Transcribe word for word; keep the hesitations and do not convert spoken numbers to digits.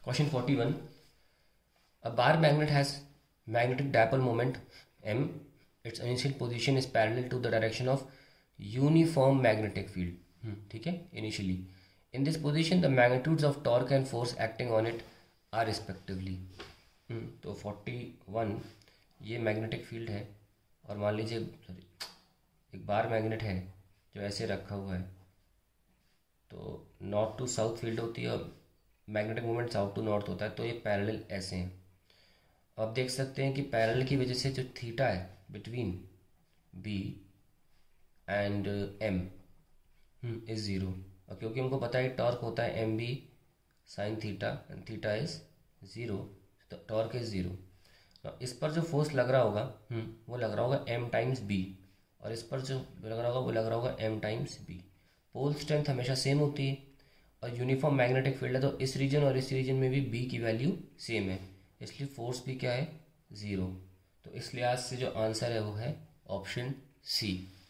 Question forty-one. A bar magnet has magnetic dipole moment m. Its initial position is parallel to the direction of uniform magnetic field. ठीक है, initially. In this position, the magnitudes of torque and force acting on it are respectively. तो forty-one ये magnetic field है और मान लीजिए sorry एक bar magnet है जो ऐसे रखा हुआ है, तो नॉर्थ टू साउथ फील्ड होती है और magnetic moment south to north होता है, तो ये पैरेलल ऐसे हैं. अब देख सकते हैं कि पैरेलल की वजह से जो थीटा है between B and M is zero, और क्योंकि हमको पता है टॉर्क होता है M B sine theta and theta is zero, तो टॉर्क इज ज़ीरो. इस पर जो फोर्स लग रहा होगा वो लग रहा होगा एम टाइम्स बी, और इस पर जो लग रहा होगा वो लग रहा होगा M times B. Pole strength हमेशा सेम होती है और यूनिफॉर्म मैग्नेटिक फील्ड है, तो इस रीजन और इस रीजन में भी बी की वैल्यू सेम है, इसलिए फोर्स भी क्या है ज़ीरो. तो इस लिहाज से जो आंसर है वो है ऑप्शन सी.